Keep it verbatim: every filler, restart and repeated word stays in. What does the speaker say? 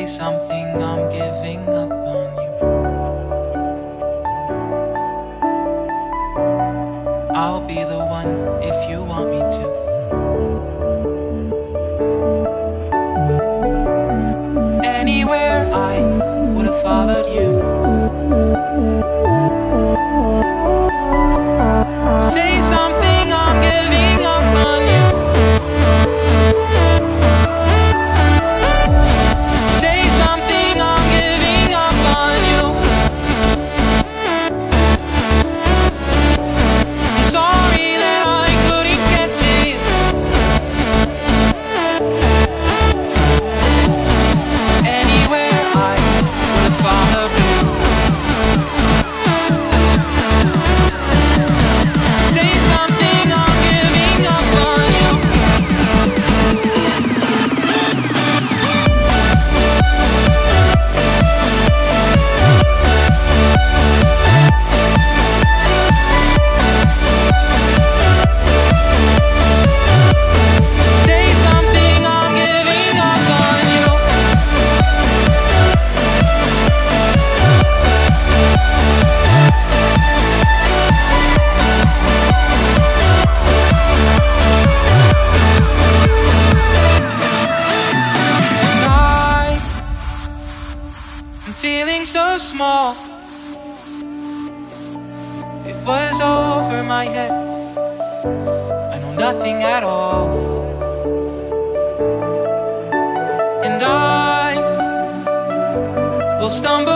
something, I'm giving up on you. I'll be the one if you want me to. Anywhere I would have followed you. Say something, I'm giving up on you. Say something, I'm giving up on you. I'm sorry that I couldn't get to you. Anywhere I would have followed you. Say something, I'm giving up on you. Say something, I'm giving up on you. I'm feeling so small. It was over my head. I know nothing at all. And I will stumble